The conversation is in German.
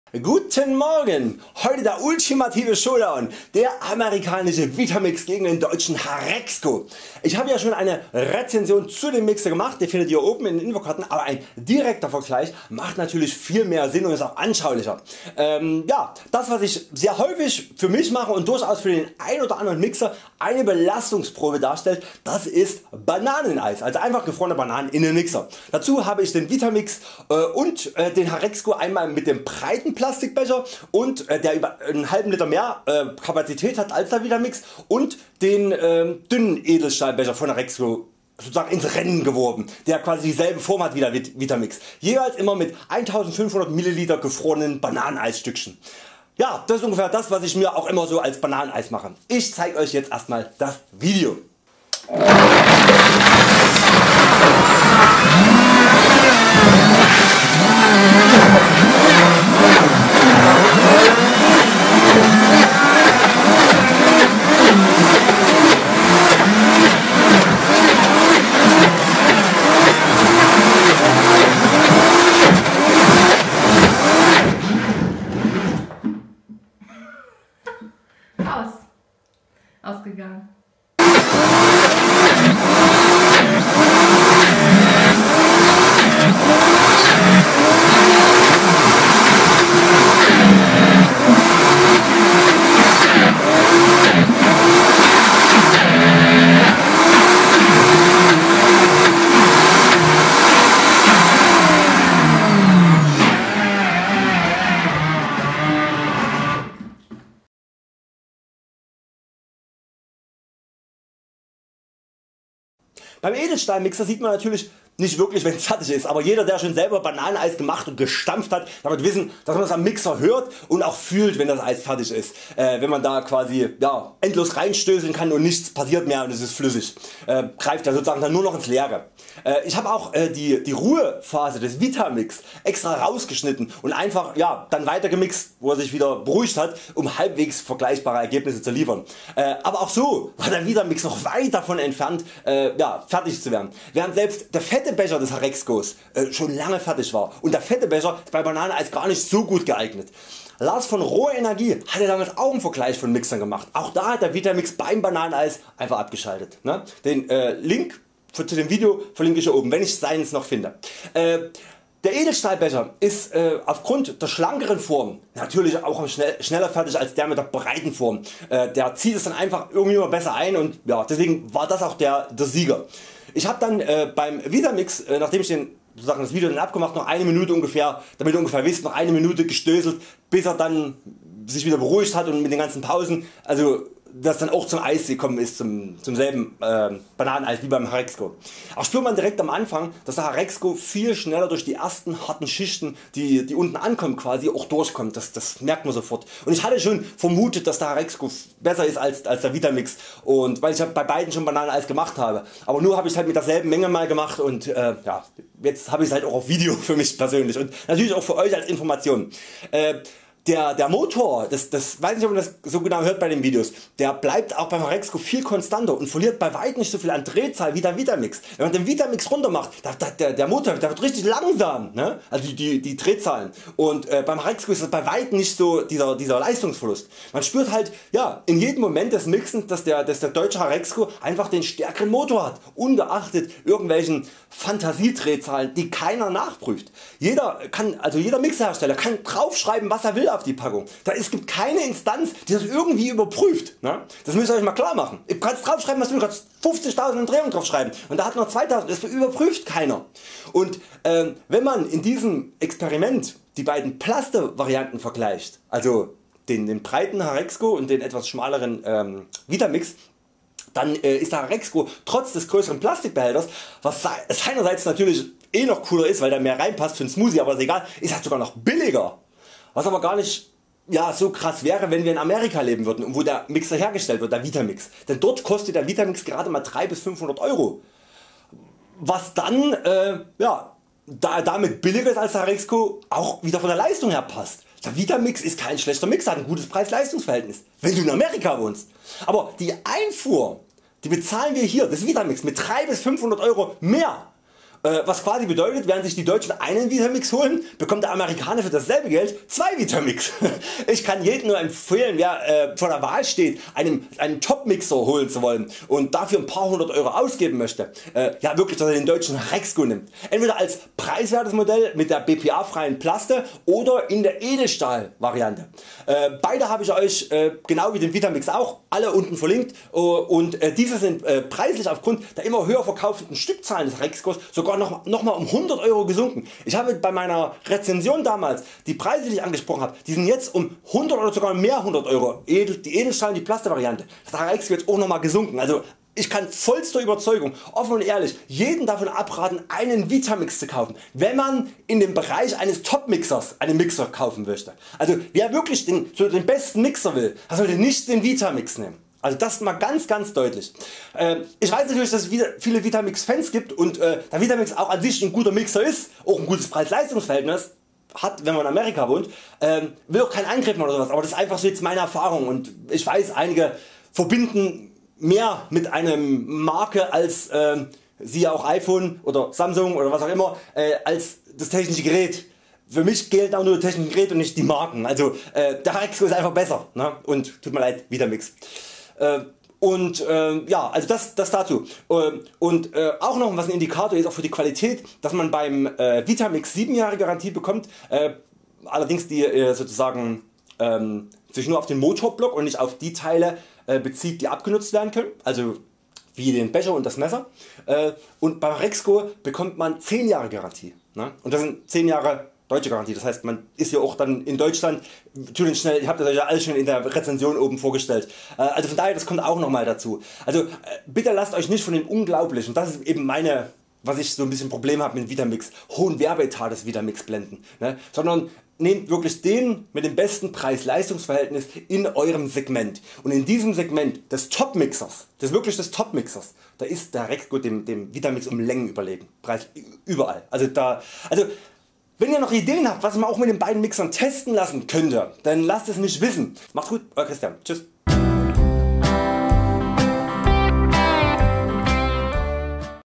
Guten Morgen! Heute der ultimative Showdown, der amerikanische Vitamix gegen den deutschen Harexco. Ich habe ja schon eine Rezension zu dem Mixer gemacht, die findet ihr oben in den Infokarten, aber ein direkter Vergleich macht natürlich viel mehr Sinn und ist auch anschaulicher. Ja, das was ich sehr häufig für mich mache und durchaus für den ein oder anderen Mixer eine Belastungsprobe darstellt, das ist Bananeneis, also einfach gefrorene Bananen in den Mixer. Dazu habe ich den Vitamix und den Harexco einmal mit dem breiten Plastikbecher und der über einen halben Liter mehr Kapazität hat als der Vitamix und den dünnen Edelstahlbecher von Harexco sozusagen ins Rennen geworben, der quasi dieselbe Form hat wie der Vitamix. Jeweils immer mit 1500 ml gefrorenen Bananeneisstückchen. Ja, das ist ungefähr das was ich mir auch immer so als Bananeneis mache. Ich zeige Euch jetzt erstmal das Video. Ausgegangen. Beim Edelstahlmixer sieht man natürlich nicht wirklich wenn es fertig ist, aber jeder der schon selber Bananeneis gemacht und gestampft hat, der wird wissen dass man das am Mixer hört und auch fühlt wenn das Eis fertig ist, wenn man da quasi ja, endlos reinstößeln kann und nichts passiert mehr und es ist flüssig, greift ja sozusagen dann nur noch ins Leere. Ich habe auch die Ruhephase des Vitamix extra rausgeschnitten und einfach ja, dann weiter gemixt, wo er sich wieder beruhigt hat, um halbwegs vergleichbare Ergebnisse zu liefern. Aber auch so war der Vitamix noch weit davon entfernt ja, fertig zu werden, während selbst der fette Becher des Harexcos schon lange fertig war und der fette Becher ist bei Bananeneis gar nicht so gut geeignet. Lars von Rohe Energie hatte damals auch einen Vergleich von Mixern gemacht. Auch da hat der Vitamix beim Bananeneis einfach abgeschaltet. Ne? Den Link zu dem Video verlinke ich hier oben, wenn ich seins noch finde. Der Edelstahlbecher ist aufgrund der schlankeren Form natürlich auch schneller fertig als der mit der breiten Form. Der zieht es dann einfach irgendwie immer besser ein und ja, deswegen war das auch der Sieger. Ich habe dann beim Vitamix, nachdem ich sozusagen das Video dann abgemacht, noch eine Minute ungefähr, damit ihr ungefähr wisst, noch eine Minute gestößelt, bis er dann sich wieder beruhigt hat und mit den ganzen Pausen, also das dann auch zum Eis gekommen ist, zum selben Bananeneis wie beim Harexco. Auch spürt man direkt am Anfang, dass der Harexco viel schneller durch die ersten harten Schichten, die unten ankommen, quasi auch durchkommt. Das merkt man sofort. Und ich hatte schon vermutet, dass der Harexco besser ist als der Vitamix, und weil ich bei beiden schon Bananeneis gemacht habe. Aber nur habe ich es halt mit derselben Menge mal gemacht und ja, jetzt habe ich es halt auch auf Video für mich persönlich und natürlich auch für Euch als Information. Der Motor, das weiß nicht ob man das so genau hört bei den Videos, der bleibt auch beim Harexco viel konstanter und verliert bei weitem nicht so viel an Drehzahl wie der Vitamix. Wenn man den Vitamix runter macht, der Motor der wird richtig langsam, ne? Also die Drehzahlen, und beim Harexco ist das bei weitem nicht so dieser Leistungsverlust. Man spürt halt ja, in jedem Moment des Mixens, dass der deutsche Harexco einfach den stärkeren Motor hat, ungeachtet irgendwelchen Fantasiedrehzahlen, die keiner nachprüft. Jeder Mixerhersteller kann draufschreiben was er will auf die Packung. Es gibt keine Instanz die das irgendwie überprüft. Ne? Das müsst ihr Euch mal klar machen. Ihr könnt draufschreiben was du willst, 50.000 Umdrehungen draufschreiben und da hat noch 2000, das überprüft keiner. Und wenn man in diesem Experiment die beiden Plaste-Varianten vergleicht, also den breiten Harexco und den etwas schmaleren Vitamix, dann ist der Harexco trotz des größeren Plastikbehälters, was seinerseits natürlich noch cooler ist, weil da mehr reinpasst für einen Smoothie, aber ist egal, ist halt sogar noch billiger. Was aber gar nicht ja, so krass wäre wenn wir in Amerika leben würden und wo der Mixer hergestellt wird, der Vitamix. Denn dort kostet der Vitamix gerade mal 300 bis 500 Euro. Was dann ja, damit billiger ist als der Harexco, auch wieder von der Leistung her passt. Der Vitamix ist kein schlechter Mixer, hat ein gutes Preis-Leistungs-Verhältnis, wenn du in Amerika wohnst. Aber die Einfuhr, die bezahlen wir hier, das Vitamix, mit 300 bis 500 Euro mehr. Was quasi bedeutet, während sich die Deutschen einen Vitamix holen, bekommt der Amerikaner für dasselbe Geld 2 Vitamix. Ich kann jedem nur empfehlen, wer vor der Wahl steht, einen Top-Mixer holen zu wollen und dafür ein paar hundert Euro ausgeben möchte, ja wirklich, dass er den deutschen Rexco nimmt. Entweder als preiswertes Modell mit der BPA freien Plaste oder in der Edelstahl Variante. Beide habe ich euch genau wie den Vitamix auch alle unten verlinkt und diese sind preislich aufgrund der immer höher verkauften Stückzahlen des Rexcos sogar noch mal um 100 Euro gesunken. Ich habe bei meiner Rezension damals die Preise, die ich angesprochen habe, die sind jetzt um 100 oder sogar mehr 100 Euro. Die Edelstahl und die Plaste Variante. Das Rexco jetzt auch noch mal gesunken. Also ich kann vollster Überzeugung, offen und ehrlich, jeden davon abraten, einen Vitamix zu kaufen, wenn man in dem Bereich eines Top-Mixers einen Mixer kaufen möchte. Also wer wirklich den besten Mixer will, der sollte nicht den Vitamix nehmen. Also das mal ganz deutlich. Ich weiß natürlich, dass es viele Vitamix Fans gibt und der Vitamix auch an sich ein guter Mixer ist, auch ein gutes Preis-Leistungs-Verhältnis hat, wenn man in Amerika wohnt. Will auch keinen Angriff machen oder sowas, aber das ist einfach so jetzt meine Erfahrung und ich weiß, einige verbinden mehr mit einem Marke als siehe auch iPhone oder Samsung oder was auch immer als das technische Gerät. Für mich gilt auch nur das technische Gerät und nicht die Marken. Also der Rexco ist einfach besser, ne? Und tut mir leid, Vitamix. Ja, also das dazu. Und auch noch was ein Indikator ist auch für die Qualität, dass man beim Vitamix 7 Jahre Garantie bekommt, allerdings die sozusagen sich nur auf den Motorblock und nicht auf die Teile bezieht, die abgenutzt werden können, also wie den Becher und das Messer. Und beim Rexco bekommt man 10 Jahre Garantie, ne? Und das sind 10 Jahre deutsche Garantie, das heißt man ist ja auch dann in Deutschland natürlich schnell, ich habe das euch ja alles schon in der Rezension oben vorgestellt, also von daher das kommt auch nochmal dazu. Also bitte lasst euch nicht von dem unglaublichen, das ist eben meine, was ich so ein bisschen Problem habe mit Vitamix, hohen Werbeetat des Vitamix blenden, ne? Sondern nehmt wirklich den mit dem besten Preis-Leistungs-Verhältnis in eurem Segment und in diesem Segment des Top-Mixers, des Top-Mixers, da ist der Rexco dem Vitamix um Längen überlegen, Preis überall. Also wenn ihr noch Ideen habt, was man auch mit den beiden Mixern testen lassen könnte, dann lasst es mich wissen. Macht's gut, euer Christian. Tschüss.